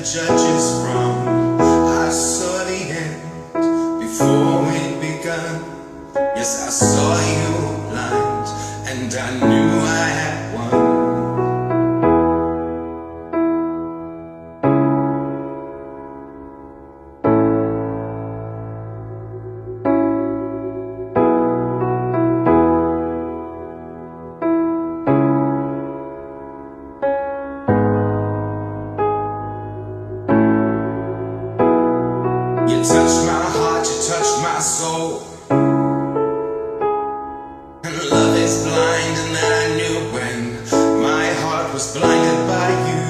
judges from. I saw the end before it begun. Yes, I saw you blind, and I knew I had won. You touched my heart, you touched my soul. And love is blind, and that I knew when my heart was blinded by you.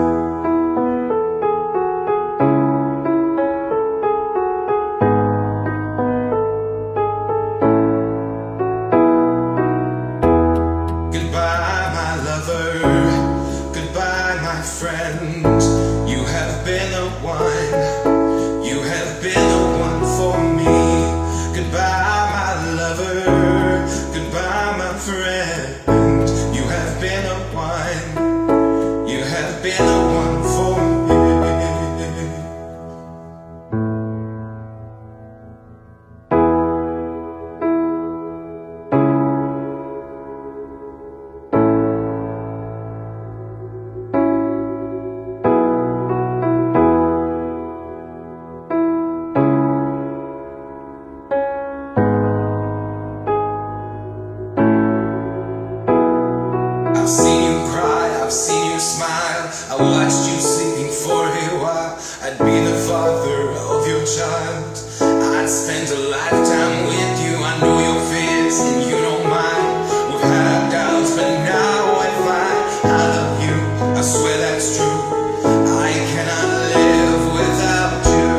Goodbye, my lover. Goodbye, my friend. You have been the one. You have been the one for me. Goodbye, my lover. Goodbye, my friend. You have been the one. You have been the one for me. I've seen you cry, I've seen you smile. I watched you sleeping for a while. I'd be the father of your child. I'd spend a lifetime with you. I know your fears and you don't mind. We've had our doubts, but now I find I love you. I swear that's true. I cannot live without you.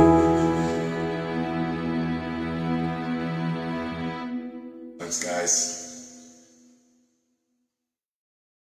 Thanks, guys.